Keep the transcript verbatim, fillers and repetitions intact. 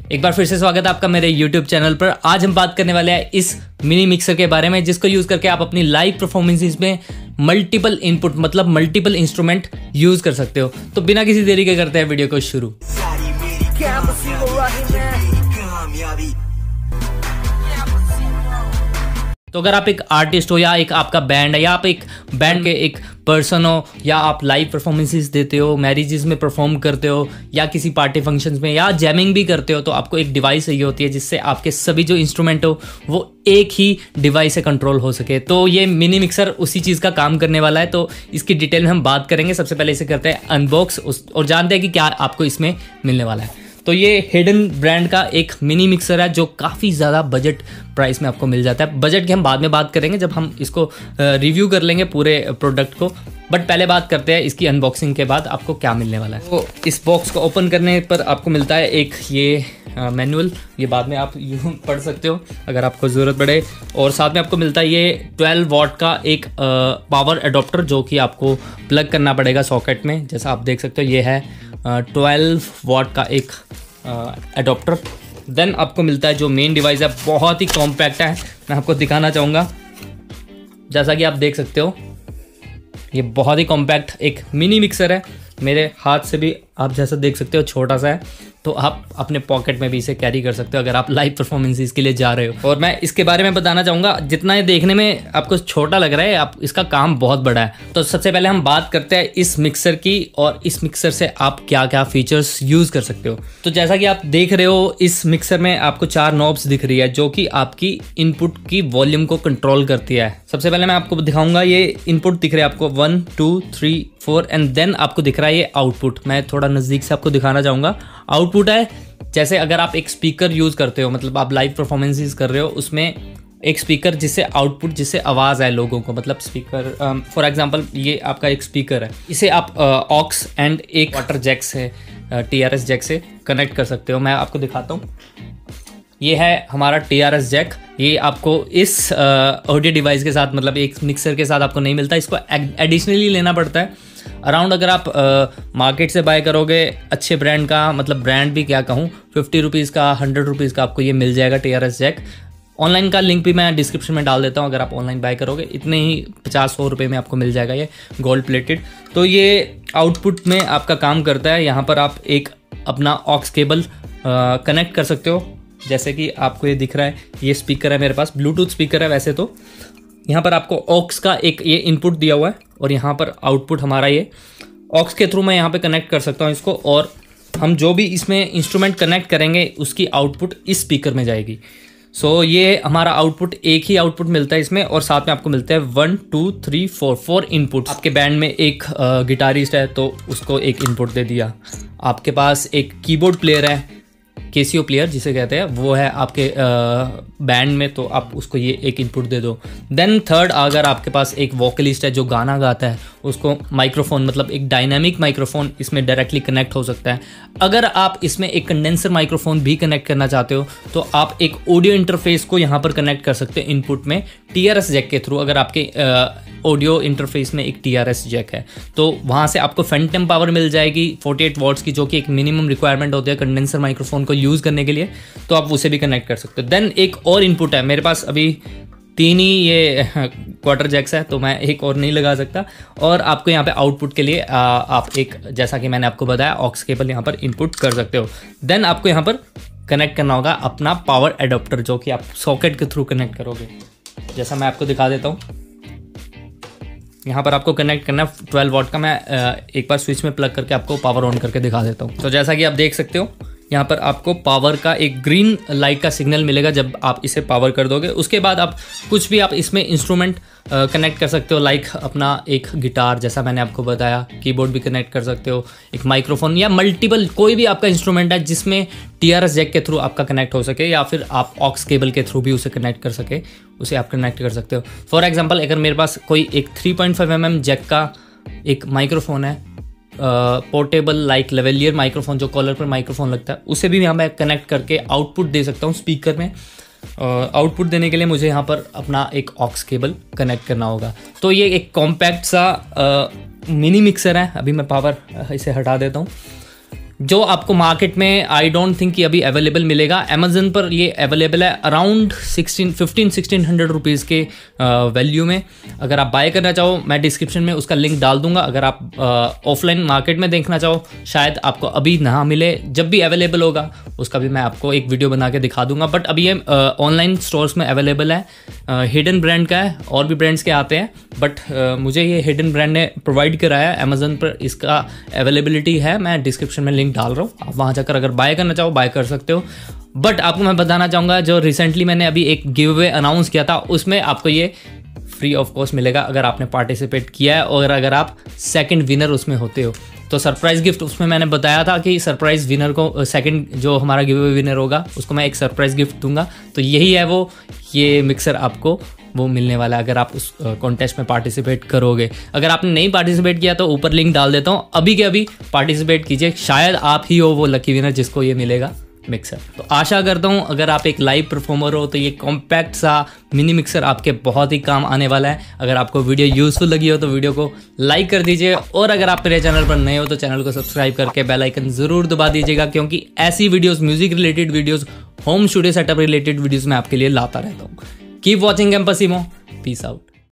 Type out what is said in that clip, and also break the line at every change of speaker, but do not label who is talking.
एक बार फिर से स्वागत है आपका मेरे यूट्यूब चैनल पर। आज हम बात करने वाले हैं इस मिनी मिक्सर के बारे में, जिसको यूज़ करके आप अपनी लाइव परफॉर्मेंसेस में मल्टीपल इनपुट मतलब मल्टीपल इंस्ट्रूमेंट यूज़ कर सकते हो। तो बिना किसी देरी के करते हैं वीडियो को शुरू। तो अगर आप एक आर्टिस्ट हो या एक आपका बैंड है या आप एक बैंड के एक पर्सन हो या आप लाइव परफॉर्मेंसेस देते हो, मैरिजेस में परफॉर्म करते हो या किसी पार्टी फंक्शंस में या जैमिंग भी करते हो, तो आपको एक डिवाइस चाहिए होती है जिससे आपके सभी जो इंस्ट्रूमेंट हो वो एक ही डिवाइस से कंट्रोल हो सके। तो ये मिनी मिक्सर उसी चीज़ का काम करने वाला है। तो इसकी डिटेल में हम बात करेंगे। सबसे पहले इसे करते हैं अनबॉक्स और जानते हैं कि क्या आपको इसमें मिलने वाला है। तो ये हिडन ब्रांड का एक मिनी मिक्सर है जो काफ़ी ज़्यादा बजट प्राइस में आपको मिल जाता है। बजट की हम बाद में बात करेंगे जब हम इसको रिव्यू कर लेंगे पूरे प्रोडक्ट को, बट पहले बात करते हैं इसकी अनबॉक्सिंग के बाद आपको क्या मिलने वाला है। तो इस बॉक्स को ओपन करने पर आपको मिलता है एक ये मैनुअल, ये बाद में आप यूँ पढ़ सकते हो अगर आपको ज़रूरत पड़े। और साथ में आपको मिलता है ये ट्वेल्व वॉट का एक पावर एडोप्टर जो कि आपको प्लग करना पड़ेगा सॉकेट में। जैसा आप देख सकते हो ये है ट्वेल्व वॉट का एक एडोप्टर। देन आपको मिलता है जो मेन डिवाइस है, बहुत ही कॉम्पैक्ट है, मैं आपको दिखाना चाहूँगा। जैसा कि आप देख सकते हो ये बहुत ही कॉम्पैक्ट एक मिनी मिक्सर है। मेरे हाथ से भी आप जैसा देख सकते हो छोटा सा है, तो आप अपने पॉकेट में भी इसे कैरी कर सकते हो अगर आप लाइव परफॉर्मेंसेस के लिए जा रहे हो। और मैं इसके बारे में बताना चाहूँगा, जितना ये देखने में आपको छोटा लग रहा है, आप इसका काम बहुत बड़ा है। तो सबसे पहले हम बात करते हैं इस मिक्सर की और इस मिक्सर से आप क्या क्या फीचर्स यूज़ कर सकते हो। तो जैसा कि आप देख रहे हो इस मिक्सर में आपको चार नॉब्स दिख रही है जो कि आपकी इनपुट की वॉल्यूम को कंट्रोल करती है। सबसे पहले मैं आपको दिखाऊंगा, ये इनपुट दिख रहा है आपको one two three four and then आपको दिख रहा है ये आउटपुट। मैं थोड़ा नज़दीक से आपको दिखाना चाहूँगा। आउटपुट है जैसे अगर आप एक स्पीकर यूज़ करते हो, मतलब आप लाइव परफॉर्मेंसेस कर रहे हो, उसमें एक स्पीकर जिससे आउटपुट जिससे आवाज़ आए लोगों को, मतलब स्पीकर फॉर एग्जांपल ये आपका एक स्पीकर है, इसे आप ऑक्स एंड एक वाटर जैक से टी आर एस जैक से कनेक्ट कर सकते हो। मैं आपको दिखाता हूँ, ये है हमारा टी आर एस जैक। ये आपको इस ऑडियो डिवाइस के साथ मतलब एक मिक्सर के साथ आपको नहीं मिलता, इसको एडिशनली लेना पड़ता है। अराउंड अगर आप मार्केट से बाय करोगे अच्छे ब्रांड का, मतलब ब्रांड भी क्या कहूँ, फिफ्टी रुपीज़ का हंड्रेड रुपीज़ का आपको ये मिल जाएगा T R S jack. Online का लिंक भी मैं डिस्क्रिप्शन में डाल देता हूँ, अगर आप ऑनलाइन बाय करोगे इतने ही पचास सौ रुपये में आपको मिल जाएगा ये गोल्ड प्लेटेड। तो ये आउटपुट में आपका काम करता है। यहाँ पर आप एक अपना ऑक्स केबल कनेक्ट कर सकते हो, जैसे कि आपको ये दिख रहा है। ये स्पीकर है मेरे पास, ब्लूटूथ स्पीकर है वैसे तो। यहाँ पर आपको ऑक्स का एक ये इनपुट दिया हुआ है और यहाँ पर आउटपुट हमारा ये ऑक्स के थ्रू मैं यहाँ पे कनेक्ट कर सकता हूँ इसको, और हम जो भी इसमें इंस्ट्रूमेंट कनेक्ट करेंगे उसकी आउटपुट इस स्पीकर में जाएगी। सो so, ये हमारा आउटपुट, एक ही आउटपुट मिलता है इसमें, और साथ में आपको मिलता है one two three four four input. आपके बैंड में एक गिटारिस्ट है तो उसको एक इनपुट दे दिया। आपके पास एक कीबोर्ड प्लेयर है, केसियो प्लेयर जिसे कहते हैं, वो है आपके बैंड में, तो आप उसको ये एक इनपुट दे दो। देन थर्ड, अगर आपके पास एक वोकलिस्ट है जो गाना गाता है, उसको माइक्रोफोन मतलब एक डायनामिक माइक्रोफोन इसमें डायरेक्टली कनेक्ट हो सकता है। अगर आप इसमें एक कंडेंसर माइक्रोफोन भी कनेक्ट करना चाहते हो तो आप एक ऑडियो इंटरफेस को यहाँ पर कनेक्ट कर सकते हो इनपुट में टी आर एस जैक के थ्रू। अगर आपके ऑडियो इंटरफेस में एक टी आर एस जैक है तो वहाँ से आपको फैंटम पावर मिल जाएगी फोर्टी-एट वॉट्स की, जो कि एक मिनिमम रिक्वायरमेंट होती है कंडेंसर माइक्रोफोन को यूज़ करने के लिए, तो आप उसे भी कनेक्ट कर सकते हो। देन एक और इनपुट है मेरे पास, अभी तीन ही ये क्वार्टर जैक्स है तो मैं एक और नहीं लगा सकता। और आपको यहाँ पे आउटपुट के लिए आ, आप एक, जैसा कि मैंने आपको बताया, ऑक्स केबल यहाँ पर इनपुट कर सकते हो। देन आपको यहाँ पर कनेक्ट करना होगा अपना पावर एडोप्टर जो कि आप सॉकेट के थ्रू कनेक्ट करोगे। जैसा मैं आपको दिखा देता हूँ, यहाँ पर आपको कनेक्ट करना है ट्वेल्व वॉट का। मैं एक बार स्विच में प्लग करके आपको पावर ऑन करके दिखा देता हूँ। तो जैसा कि आप देख सकते हो यहाँ पर आपको पावर का एक ग्रीन लाइट का सिग्नल मिलेगा जब आप इसे पावर कर दोगे। उसके बाद आप कुछ भी आप इसमें इंस्ट्रूमेंट कनेक्ट कर सकते हो, लाइक अपना एक गिटार जैसा मैंने आपको बताया, कीबोर्ड भी कनेक्ट कर सकते हो, एक माइक्रोफोन या मल्टीपल कोई भी आपका इंस्ट्रूमेंट है जिसमें टी आर एस जैक के थ्रू आपका कनेक्ट हो सके, या फिर आप ऑक्स केबल के थ्रू भी उसे कनेक्ट कर सके, उसे आप कनेक्ट कर सकते हो। फॉर एग्जाम्पल अगर मेरे पास कोई एक three point five M M jack का एक माइक्रोफोन है, पोर्टेबल लाइक लेवलियर माइक्रोफोन जो कॉलर पर माइक्रोफोन लगता है, उसे भी यहाँ मैं कनेक्ट करके आउटपुट दे सकता हूँ स्पीकर में। आउटपुट देने के लिए मुझे यहाँ पर अपना एक ऑक्स केबल कनेक्ट करना होगा। तो ये एक कॉम्पैक्ट सा मिनी मिक्सर है। अभी मैं पावर इसे हटा देता हूँ। जो आपको मार्केट में आई डोंट थिंक कि अभी अवेलेबल मिलेगा। अमेजन पर ये अवेलेबल है around sixteen fifteen sixteen hundred rupees के वैल्यू में। अगर आप बाय करना चाहो मैं डिस्क्रिप्शन में उसका लिंक डाल दूंगा। अगर आप ऑफलाइन मार्केट में देखना चाहो शायद आपको अभी ना मिले, जब भी अवेलेबल होगा उसका भी मैं आपको एक वीडियो बना के दिखा दूंगा। बट अभी ये ऑनलाइन स्टोर्स में अवेलेबल है। हिडन ब्रांड का है, और भी ब्रांड्स के आते हैं, बट मुझे ये हिडन ब्रांड ने प्रोवाइड कराया है। अमेजन पर इसका अवेलेबिलिटी है, मैं डिस्क्रिप्शन में लिंक डाल रहा हूँ, आप वहाँ जाकर अगर बाय करना चाहो बाय कर सकते हो। बट आपको मैं बताना चाहूँगा जो रिसेंटली मैंने अभी एक गिव अवे अनाउंस किया था उसमें आपको ये फ्री ऑफ कॉस्ट मिलेगा अगर आपने पार्टिसिपेट किया है और अगर आप सेकंड विनर उसमें होते हो। तो सरप्राइज़ गिफ्ट उसमें मैंने बताया था कि सरप्राइज़ विनर को, सेकंड जो हमारा गिव अवे विनर होगा उसको मैं एक सरप्राइज़ गिफ्ट दूंगा। तो यही है वो, ये मिक्सर आपको वो मिलने वाला है अगर आप उस कॉन्टेस्ट में पार्टिसिपेट करोगे। अगर आपने नहीं पार्टिसिपेट किया तो ऊपर लिंक डाल देता हूँ, अभी के अभी पार्टिसिपेट कीजिए, शायद आप ही हो वो लकी विनर जिसको ये मिलेगा मिक्सर। तो आशा करता हूँ अगर आप एक लाइव परफॉर्मर हो तो ये कॉम्पैक्ट सा मिनी मिक्सर आपके बहुत ही काम आने वाला है। अगर आपको वीडियो यूजफुल लगी हो तो वीडियो को लाइक कर दीजिए, और अगर आप मेरे चैनल पर नए हो तो चैनल को सब्सक्राइब करके बेल आइकन ज़रूर दबा दीजिएगा, क्योंकि ऐसी videos, music related videos, home studio setup related videos मैं आपके लिए लाता रहता हूँ। Keep watching campus emo, peace out.